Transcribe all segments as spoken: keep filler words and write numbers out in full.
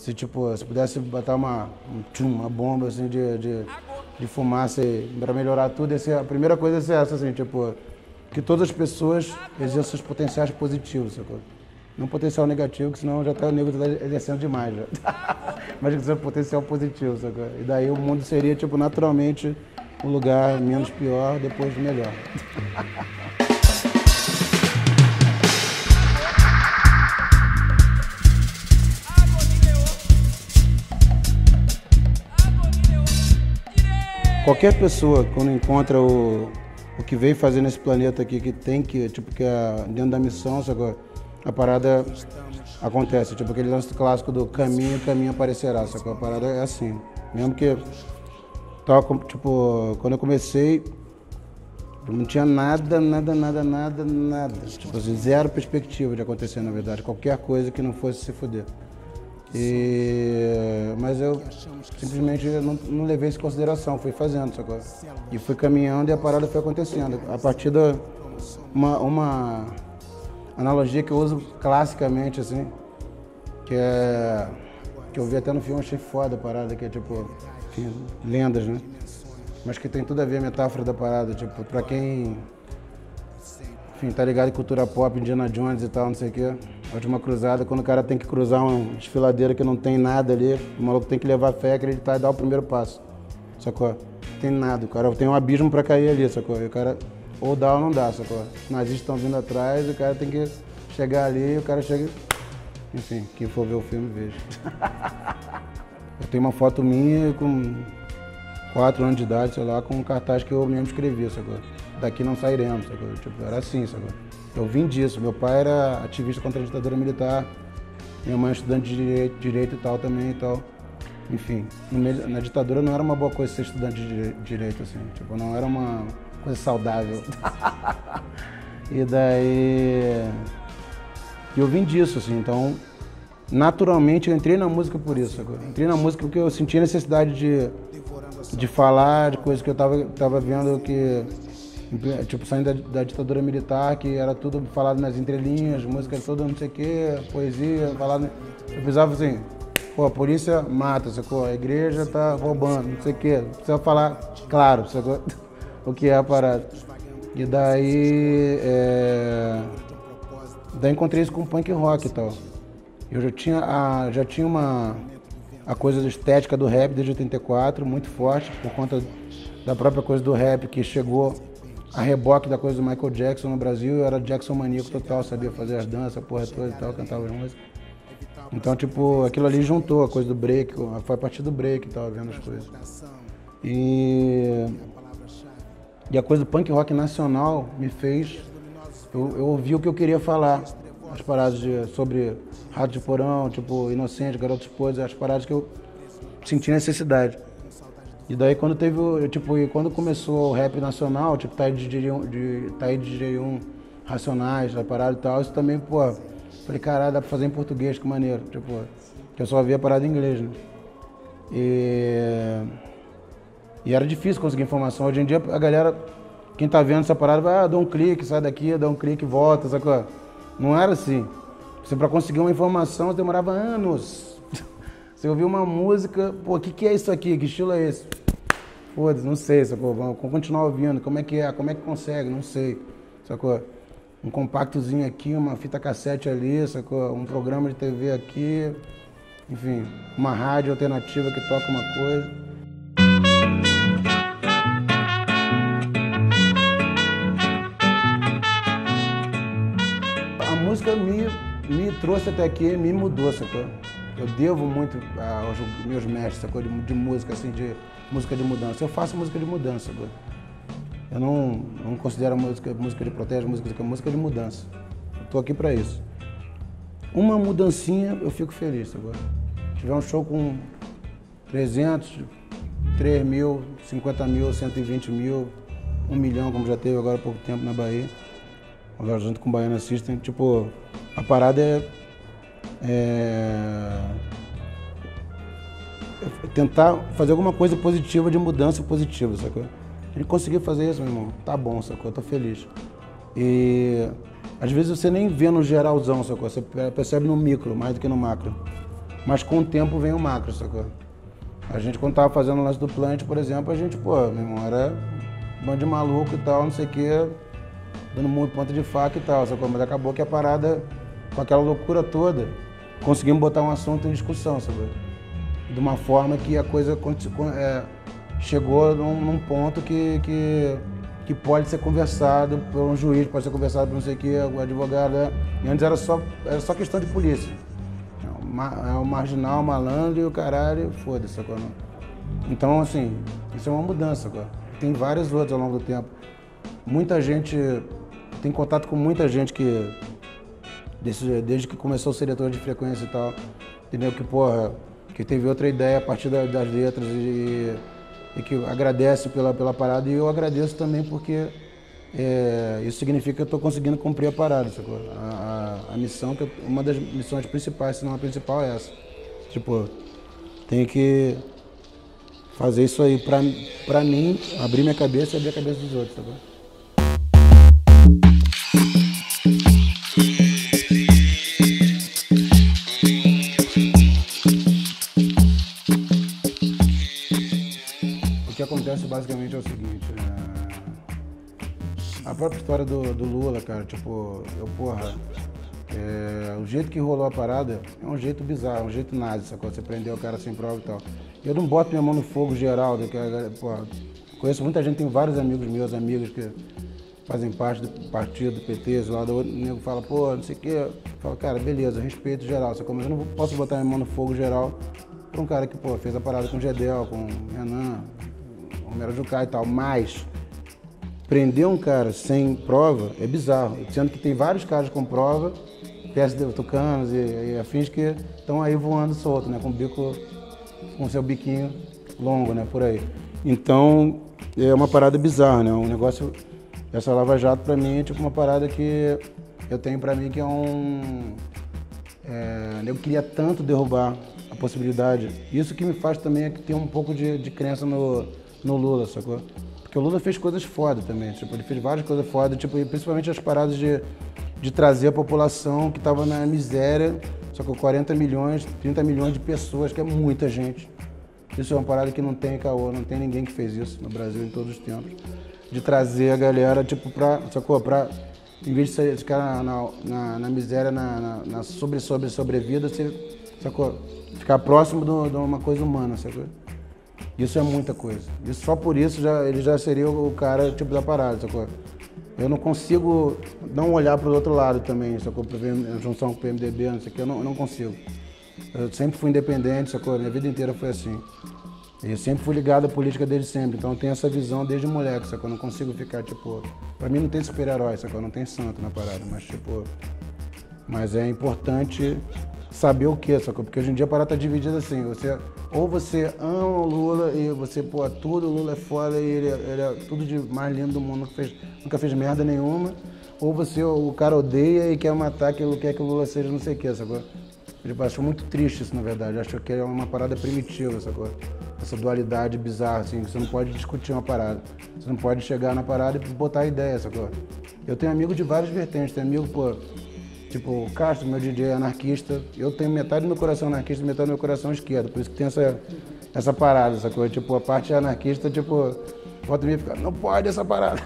Se, tipo, se pudesse botar uma, um tchum, uma bomba assim, de, de, de fumaça para melhorar tudo, ia ser, a primeira coisa ia ser essa, assim, tipo, que todas as pessoas exerçam seus potenciais positivos, sacou? Não potencial negativo, que senão já tá, o nego tá exercendo demais já. Mas que seja potencial positivo, sacou? E daí o mundo seria, tipo, naturalmente um lugar menos pior, depois melhor. Qualquer pessoa, quando encontra o, o que veio fazer nesse planeta aqui, que tem que, tipo, que é dentro da missão, sacou? A parada acontece, tipo aquele lance clássico do caminho, caminho aparecerá, sacou? A parada é assim. Mesmo que, tava, tipo, quando eu comecei, não tinha nada, nada, nada, nada, nada. Tipo assim, zero perspectiva de acontecer, na verdade. Qualquer coisa que não fosse se fuder. E... Mas eu simplesmente não, não levei isso em consideração, fui fazendo, sacou? E fui caminhando e a parada foi acontecendo. A partir da... Uma, uma analogia que eu uso classicamente, assim, que é... que eu vi até no filme, achei foda a parada, que é tipo... Enfim, lendas, né? Mas que tem tudo a ver a metáfora da parada, tipo, pra quem... Enfim, tá ligado em cultura pop, Indiana Jones e tal, não sei o quê. A Última Cruzada, quando o cara tem que cruzar uma desfiladeira que não tem nada ali, o maluco tem que levar fé, acreditar e dar o primeiro passo, sacou? Não tem nada, o cara tem um abismo pra cair ali, sacou? E o cara ou dá ou não dá, sacou? Os nazistas estão vindo atrás, o cara tem que chegar ali, o cara chega... Enfim, quem for ver o filme, veja. Eu tenho uma foto minha com quatro anos de idade, sei lá, com um cartaz que eu mesmo escrevi, sacou? Daqui não sairemos, sacou? Tipo, era assim, sacou? Eu vim disso. Meu pai era ativista contra a ditadura militar, minha mãe é estudante de direito, direito e tal também e tal. Enfim, meio, na ditadura não era uma boa coisa ser estudante de direito, assim. Tipo, não era uma coisa saudável. E daí... eu vim disso, assim, então... Naturalmente eu entrei na música por isso, sacou? Entrei na música porque eu sentia necessidade de, de falar de coisas que eu tava, tava vendo que... Tipo, saindo da, da ditadura militar, que era tudo falado nas entrelinhas, música toda não sei o quê, poesia, falado... Eu precisava assim, pô, a polícia mata, sacou? A igreja tá roubando, não sei o quê. Precisa falar claro, sacou? O que é a parada. E daí... É... Daí encontrei isso com o punk rock e tal. Eu já tinha, a, já tinha uma... A coisa da estética do rap desde oitenta e quatro, muito forte, por conta da própria coisa do rap que chegou... A reboque da coisa do Michael Jackson no Brasil, eu era Jackson maníaco total, sabia fazer as danças, a porra toda e tal, cantava as músicas. Então, tipo, aquilo ali juntou a coisa do break, foi a partir do break e tal, vendo as coisas. E, e a coisa do punk rock nacional me fez, eu, eu ouvi o que eu queria falar, as paradas de, sobre Rato de Porão, tipo, Inocente, Garoto Esposa, as paradas que eu senti necessidade. E daí quando teve, tipo, e quando começou o rap nacional, tipo, Taíde de D J um, Racionais, a parada e tal, isso também, pô, falei, caralho, dá pra fazer em português, que maneiro, tipo, que eu só via a parada em inglês, né? E, e era difícil conseguir informação. Hoje em dia a galera, quem tá vendo essa parada, vai, ah, dá um clique, sai daqui, dá um clique, volta, sacou? Não era assim. Você, pra conseguir uma informação, demorava anos. Você ouviu uma música, pô, o que, que é isso aqui? Que estilo é esse? Foda-se, não sei, sacou? Vamos continuar ouvindo. Como é que é? Como é que consegue? Não sei, sacou? Um compactozinho aqui, uma fita cassete ali, sacou? Um programa de T V aqui. Enfim, uma rádio alternativa que toca uma coisa. A música me, me trouxe até aqui, me mudou, sacou? Eu devo muito aos meus mestres, sacou? De, de música, assim, de música de mudança. Eu faço música de mudança, sacou? Eu não, não considero música, música de protesto, música de, música de mudança. Eu tô aqui pra isso. Uma mudancinha, eu fico feliz, sacou? Se tiver um show com trezentos, três mil, cinquenta mil, cento e vinte mil, um milhão, como já teve agora há pouco tempo na Bahia, agora junto com o Baiana System, tipo, a parada é... É... tentar fazer alguma coisa positiva, de mudança positiva, sacou? A gente conseguiu fazer isso, meu irmão, tá bom, sacou? Eu tô feliz. E às vezes você nem vê no geralzão, sacou? Você percebe no micro mais do que no macro. Mas com o tempo vem o macro, sacou? A gente, quando tava fazendo o lance do plant, por exemplo, a gente, pô, meu irmão, era um bando de maluco e tal, não sei o quê, dando muito ponta de faca e tal, sacou? Mas acabou que a parada, com aquela loucura toda, conseguimos botar um assunto em discussão, sacou? De uma forma que a coisa é, chegou num, num ponto que, que, que pode ser conversado por um juiz, pode ser conversado por não sei o quê, o advogado. É. E antes era só, era só questão de polícia. É o marginal, o malandro e o caralho, foda-se, sacou? Então, assim, isso é uma mudança, sacou? Tem várias outras ao longo do tempo. Muita gente, tem contato com muita gente que, desde, desde que começou o ser diretor de frequência e tal, entendeu? Que, porra, que teve outra ideia a partir da, das letras e, e que agradece pela, pela parada. E eu agradeço também porque é, isso significa que eu estou conseguindo cumprir a parada, sacou? A, a, a missão, que eu, uma das missões principais, se não a principal, é essa. Tipo, tenho que fazer isso aí pra, pra mim, abrir minha cabeça e abrir a cabeça dos outros, sacou? O que acontece basicamente é o seguinte, é... a própria história do, do Lula, cara, tipo, eu, porra, é... o jeito que rolou a parada é um jeito bizarro, um jeito nazi, sacou? Você prendeu o cara sem prova e tal. Eu não boto minha mão no fogo geral, que, porra, conheço muita gente, tem vários amigos meus, amigos que fazem parte do partido, do P T, lá do outro, o nego fala, pô, não sei o quê, eu falo, cara, beleza, respeito geral, sacou? Mas eu não posso botar minha mão no fogo geral pra um cara que, pô, fez a parada com o Gedel, com o Renan, Romero Jucá e tal, mas prender um cara sem prova é bizarro, sendo que tem vários caras com prova, P S D, tucanos e, e afins que estão aí voando solto, né, com o bico, com o seu biquinho longo, né, por aí. Então, é uma parada bizarra, né, um negócio, essa Lava Jato pra mim é tipo uma parada que eu tenho pra mim que é um, é, eu queria tanto derrubar a possibilidade, isso que me faz também é que ter um pouco de, de crença no, no Lula, sacou? Porque o Lula fez coisas foda também, tipo, ele fez várias coisas foda, tipo, principalmente as paradas de, de trazer a população que estava na miséria, só com quarenta milhões, trinta milhões de pessoas, que é muita gente. Isso é uma parada que não tem caô, não tem ninguém que fez isso no Brasil em todos os tempos. De trazer a galera, tipo, pra, sacou? Pra, em vez de ficar na, na, na miséria, na, na, na sobre, sobre, sobrevida, você, sacou? Ficar próximo de uma coisa humana, sacou? Isso é muita coisa. Isso, só por isso já, ele já seria o cara tipo da parada, sacou? Eu não consigo não olhar para o outro lado também, sacou? Para ver a junção com o P M D B, não sei o que, eu não, eu não consigo. Eu sempre fui independente, sacou? Minha vida inteira foi assim. E eu sempre fui ligado à política desde sempre, então eu tenho essa visão desde moleque, sacou? Eu não consigo ficar, tipo... Pra mim não tem super-herói, sacou? Não tem santo na parada, mas tipo... Mas é importante saber o que, sacou? Porque hoje em dia a parada tá dividida assim, você... Ou você ama o Lula e você, pô, tudo, o Lula é foda e ele, ele é tudo de mais lindo do mundo, nunca fez, nunca fez merda nenhuma. Ou você, o cara odeia e quer matar, que quer que o Lula seja não sei o que, sacou? Eu acho muito triste isso, na verdade. Eu acho que é uma parada primitiva, sacou? Essa dualidade bizarra, assim, que você não pode discutir uma parada. Você não pode chegar na parada e botar a ideia, sacou? Eu tenho amigos de várias vertentes, tenho amigo, pô, tipo, o Castro, meu D J, é anarquista. Eu tenho metade do meu coração anarquista e metade do meu coração esquerdo. Por isso que tem essa, essa parada, sacou? Tipo, a parte anarquista, tipo, volta em mim e fica, não pode essa parada.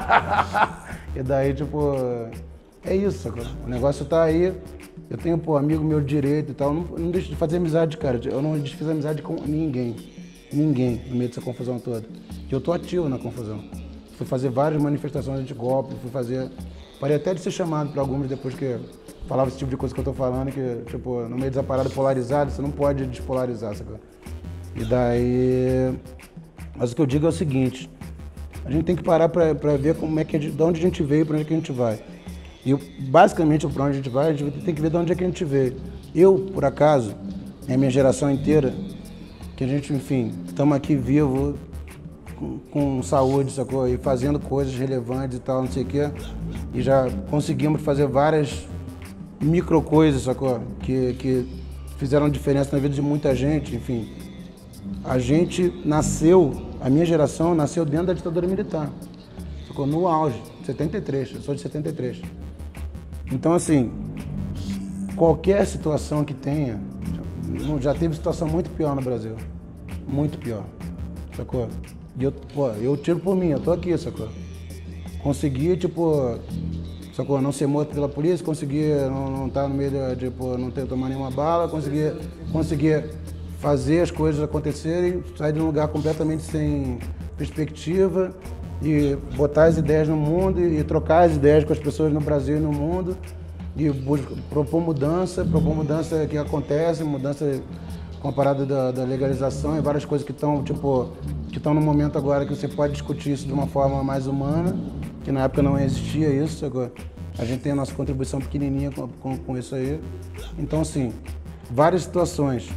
E daí, tipo, é isso, sacou? O negócio tá aí. Eu tenho, pô, amigo meu de direito e tal. Não, não deixo de fazer amizade, cara. Eu não desfiz amizade com ninguém. Ninguém, no meio dessa confusão toda. E eu tô ativo na confusão. Fui fazer várias manifestações de golpe, fui fazer... Parei até de ser chamado para algumas depois que falava esse tipo de coisa que eu tô falando, que, tipo, no meio dessa parada polarizada, você não pode despolarizar, sacou? E daí... Mas o que eu digo é o seguinte, a gente tem que parar para ver como é que, de onde a gente veio e para onde é que a gente vai. E basicamente para onde a gente vai, a gente tem que ver de onde é que a gente veio. Eu, por acaso, a minha geração inteira, que a gente, enfim, estamos aqui vivos, com, com saúde, sacou? E fazendo coisas relevantes e tal, não sei o quê. E já conseguimos fazer várias micro coisas, sacou? Que, que fizeram diferença na vida de muita gente, enfim. A gente nasceu, a minha geração nasceu dentro da ditadura militar, sacou? No auge, setenta e três, eu sou de setenta e três. Então, assim, qualquer situação que tenha, não, já teve situação muito pior no Brasil. Muito pior, sacou? E eu, pô, eu tiro por mim, eu tô aqui, sacou? Consegui, tipo, sacou? Não ser morto pela polícia, consegui não, não estar no meio de, tipo, não ter tomado nenhuma bala, consegui, consegui fazer as coisas acontecerem, sair de um lugar completamente sem perspectiva e botar as ideias no mundo e, e trocar as ideias com as pessoas no Brasil e no mundo e propor mudança, propor mudança que acontece, mudança com a parada da, da legalização e várias coisas que estão, tipo, que estão no momento agora que você pode discutir isso de uma forma mais humana, que na época não existia isso, agora a gente tem a nossa contribuição pequenininha com, com, com isso aí. Então, assim, várias situações.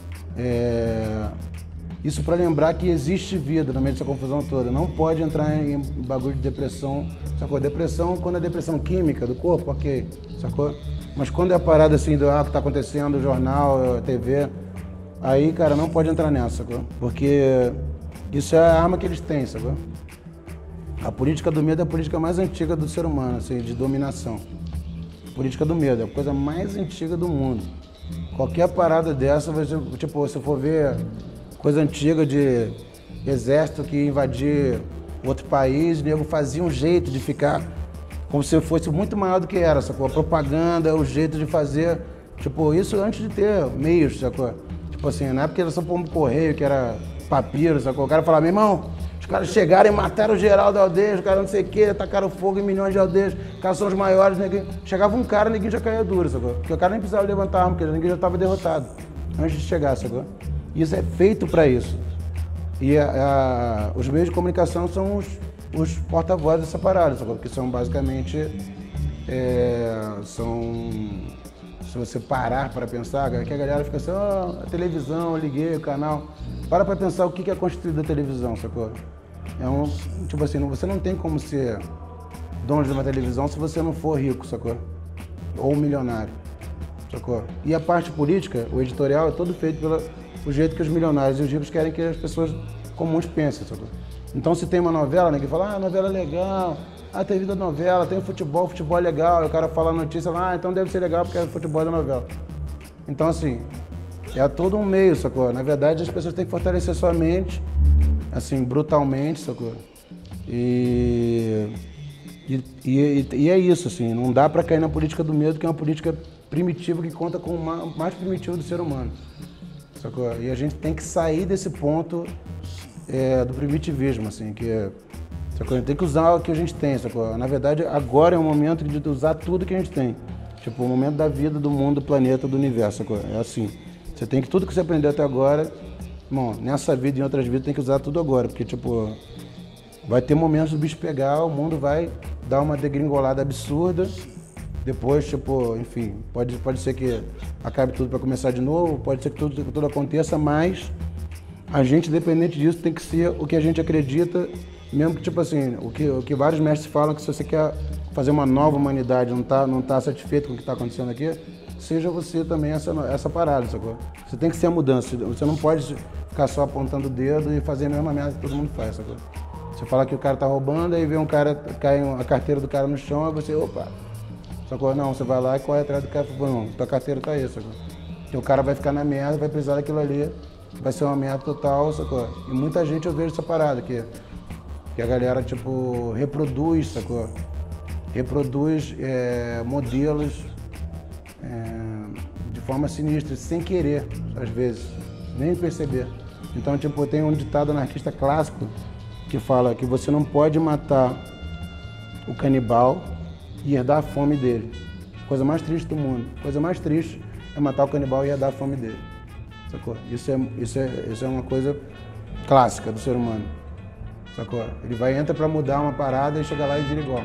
É... Isso para lembrar que existe vida no meio dessa confusão toda. Não pode entrar em bagulho de depressão, sacou? Depressão, quando é depressão química do corpo, ok, sacou? Mas quando é a parada assim do ah, que tá acontecendo, jornal, T V, aí, cara, não pode entrar nessa, sacou? Porque isso é a arma que eles têm, sacou? A política do medo é a política mais antiga do ser humano, assim, de dominação. A política do medo é a coisa mais antiga do mundo. Qualquer parada dessa, você, tipo, se for ver coisa antiga de exército que invadir outro país, o nego fazia um jeito de ficar como se fosse muito maior do que era, sacou? A propaganda, o jeito de fazer, tipo, isso antes de ter meios, sacou? Tipo assim, na época era só pombo correio, que era papiro, sacou? O cara falava, meu irmão, os caras chegaram e mataram geral da aldeia, os caras não sei o quê, tacaram fogo em milhões de aldeias, os caras são os maiores, ninguém... Chegava um cara, ninguém já caía duro, sacou? Porque o cara nem precisava levantar a arma, porque ninguém já estava derrotado antes de chegar, sacou? Isso é feito para isso. E a, a, os meios de comunicação são os, os porta-vozes dessa parada, sacou? Porque são basicamente, é, são, se você parar para pensar, que a galera fica assim, oh, a televisão, eu liguei o canal. Para para pensar o que é constituído da televisão, sacou? É um, tipo assim, você não tem como ser dono de uma televisão se você não for rico, sacou? Ou milionário, sacou? E a parte política, o editorial, é todo feito pelo o jeito que os milionários e os ricos querem que as pessoas comuns pensem, sacou? Então se tem uma novela, né, que fala, ah, a novela é legal, ah, tem vida da novela, tem o futebol, o futebol é legal, e o cara fala a notícia, ah, então deve ser legal porque é o futebol da novela. Então assim, é todo um meio, sacou? Na verdade as pessoas têm que fortalecer sua mente, assim, brutalmente, sacou? E, e, e, e é isso, assim, não dá pra cair na política do medo, que é uma política primitiva que conta com o mais primitivo do ser humano. Sacou? E a gente tem que sair desse ponto é, do primitivismo, assim, que é, sacou? A gente tem que usar o que a gente tem, sacou? Na verdade, agora é o momento de usar tudo que a gente tem. Tipo, o momento da vida, do mundo, do planeta, do universo, sacou? É assim. Você tem que, tudo que você aprendeu até agora, bom, nessa vida e em outras vidas, tem que usar tudo agora, porque, tipo, vai ter momentos do bicho pegar, o mundo vai dar uma degringolada absurda. Depois, tipo, enfim, pode, pode ser que acabe tudo para começar de novo, pode ser que tudo, tudo aconteça, mas a gente, independente disso, tem que ser o que a gente acredita, mesmo que, tipo assim, o que, o que vários mestres falam, que se você quer fazer uma nova humanidade, não tá, não tá satisfeito com o que está acontecendo aqui, seja você também essa, essa parada, sacou? Você tem que ser a mudança, você não pode ficar só apontando o dedo e fazer a mesma merda que todo mundo faz, sacou? Você fala que o cara tá roubando, aí vê um cara, cai a carteira do cara no chão, aí você, opa... Sacou? Não, você vai lá e corre atrás do cara e fala, não, tua carteira tá aí, sacou? E o cara vai ficar na merda, vai precisar daquilo ali, vai ser uma merda total, sacou? E muita gente eu vejo essa parada aqui, que a galera, tipo, reproduz, sacou? Reproduz é, modelos é, de forma sinistra, sem querer, às vezes, nem perceber. Então, tipo, tem um ditado anarquista clássico que fala que você não pode matar o canibal e herdar a fome dele. Coisa mais triste do mundo. Coisa mais triste é matar o canibal e herdar a fome dele. Sacou? Isso é, isso é, isso é uma coisa clássica do ser humano. Sacou? Ele vai, entra pra mudar uma parada e chega lá e vira igual.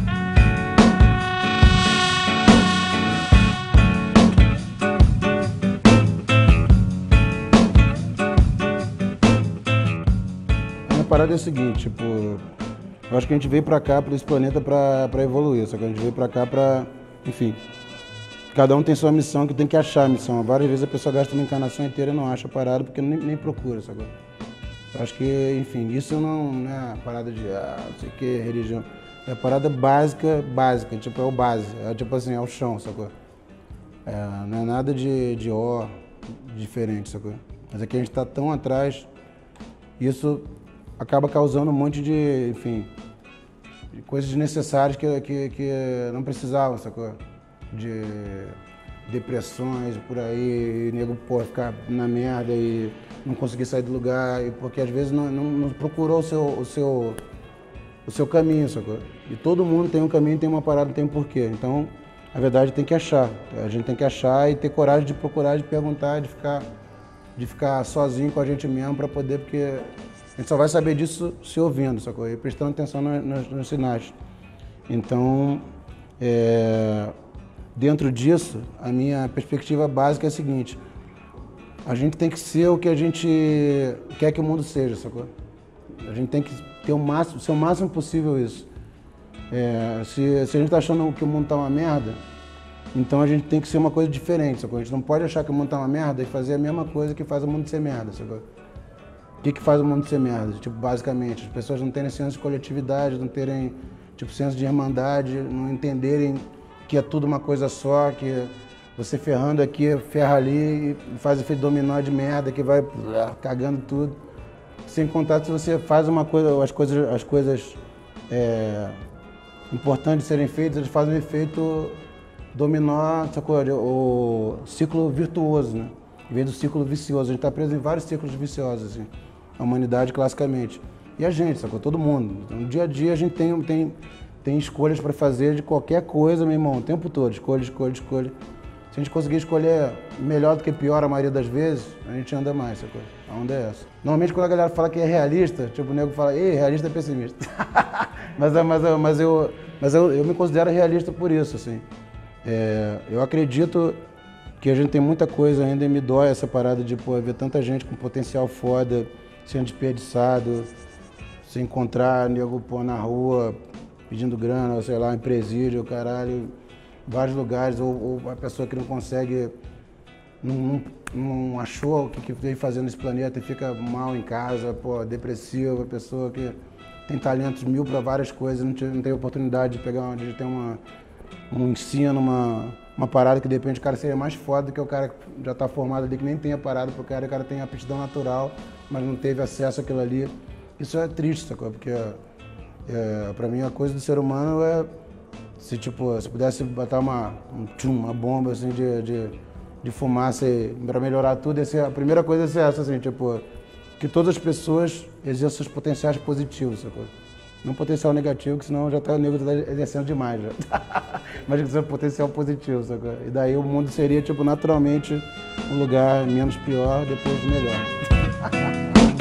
A minha parada é a seguinte, tipo... Eu acho que a gente veio pra cá, pra esse planeta, pra, pra evoluir, só que a gente veio pra cá pra, enfim, cada um tem sua missão, que tem que achar a missão. Várias vezes a pessoa gasta uma encarnação inteira e não acha a parada, porque nem, nem procura, sabe? Eu acho que, enfim, isso não, não é a parada de, ah, não sei o que, religião. É a parada básica, básica, tipo, é o base, é tipo assim, é o chão, sacou? É, não é nada de, de ó, diferente, sacou? Mas aqui a gente tá tão atrás, isso acaba causando um monte de, enfim, de coisas desnecessárias que, que, que não precisavam, sacou? De depressões por aí, e nego, pô, ficar na merda e não conseguir sair do lugar, e porque às vezes não, não, não procurou o seu, o, seu, o seu caminho, sacou? E todo mundo tem um caminho, tem uma parada, tem um porquê. Então, a verdade tem que achar. A gente tem que achar e ter coragem de procurar, de perguntar, de ficar, de ficar sozinho com a gente mesmo para poder, porque a gente só vai saber disso se ouvindo, sacou? E prestando atenção nos, nos, nos sinais. Então, é, dentro disso, a minha perspectiva básica é a seguinte: a gente tem que ser o que a gente quer que o mundo seja, sacou? A gente tem que ter o máximo, ser o máximo possível isso. É, se, se a gente tá achando que o mundo tá uma merda, então a gente tem que ser uma coisa diferente, sacou? A gente não pode achar que o mundo tá uma merda e fazer a mesma coisa que faz o mundo ser merda, sacou? O que que faz o mundo ser merda? Tipo, basicamente, as pessoas não terem senso de coletividade, não terem, tipo, senso de irmandade, não entenderem que é tudo uma coisa só, que você ferrando aqui, ferra ali e faz efeito dominó de merda que vai cagando tudo. Sem contar se você faz uma coisa, as coisas, as coisas é, importantes de serem feitas, eles fazem um efeito dominó, sacou? O ciclo virtuoso, né? Em vez do ciclo vicioso. A gente está preso em vários ciclos viciosos, assim, a humanidade classicamente. E a gente, sacou? Todo mundo. Então, no dia a dia a gente tem, tem, tem escolhas para fazer de qualquer coisa, meu irmão, o tempo todo. Escolha, escolha, escolha. Se a gente conseguir escolher melhor do que pior a maioria das vezes, a gente anda mais, sacou? A onda é essa. Normalmente quando a galera fala que é realista, tipo, o nego fala, ei, realista é pessimista. mas mas, mas, eu, mas eu, eu me considero realista por isso, assim. É, eu acredito que a gente tem muita coisa ainda e me dói essa parada de, pô, ver tanta gente com potencial foda sendo desperdiçado, se encontrar nego, pô, na rua pedindo grana, sei lá, em presídio, caralho, vários lugares, ou, ou a pessoa que não consegue, não, não, não achou o que, que veio fazer nesse planeta e fica mal em casa, pô, depressiva, a pessoa que tem talentos mil para várias coisas, não, te, não tem oportunidade de pegar, de ter uma, um ensino, uma, uma parada que de repente o cara seria mais foda do que o cara que já está formado ali, que nem tem a parada pro cara, o cara tem aptidão natural, mas não teve acesso àquilo ali. Isso é triste, sacou? Porque é, pra mim a coisa do ser humano é, se tipo, se pudesse botar uma, um tchum, uma bomba assim de, de, de fumaça para melhorar tudo, ia ser, a primeira coisa ia ser essa, assim, tipo, que todas as pessoas exerçam seus potenciais positivos, sacou? Não potencial negativo, que senão já tá, o nego tá exercendo demais já. Mas que seja potencial positivo, sacou? E daí o mundo seria, tipo, naturalmente um lugar menos pior, depois melhor.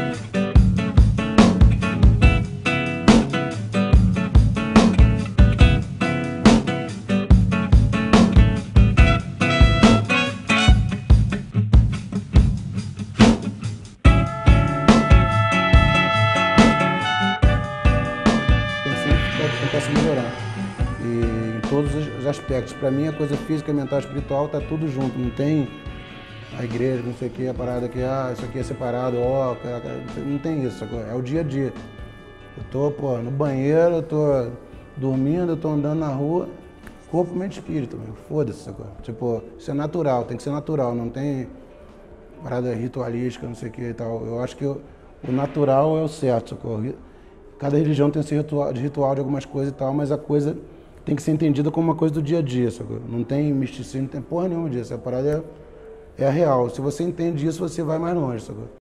Tentar se melhorar e em todos os aspectos. Para mim a coisa física, mental, espiritual tá tudo junto, não tem a igreja, não sei o que, a parada que, ah, isso aqui é separado, ó, oh, não tem isso, é o dia a dia. Eu tô, pô, no banheiro, eu tô dormindo, eu tô andando na rua, corpo, mente e espírito, foda-se, sacou? Tipo, isso é natural, tem que ser natural, não tem parada ritualística, não sei o que e tal. Eu acho que o, o natural é o certo, sacou? Cada religião tem seu ritual, de ritual de algumas coisas e tal, mas a coisa tem que ser entendida como uma coisa do dia a dia, sacou? Não tem misticismo, não tem porra nenhuma disso. A parada é, é a real. Se você entende isso, você vai mais longe, sacou?